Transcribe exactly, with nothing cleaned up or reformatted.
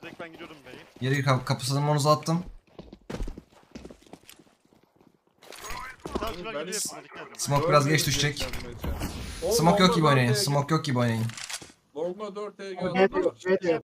Direkt ben gidiyorum beyi. Geri kap kapısını monuza attım. Tamam şimdi Ben ben hiç- gidiyorum. Dikkat edin. Smoke biraz geç Görmedim düşecek. geçen maçı. O Smoke yok bomba gibi oynayın. dört E'ye Smoke yok gibi oynayın. Bomba dört E'ye Ne diyor? geldi. Ne diyor?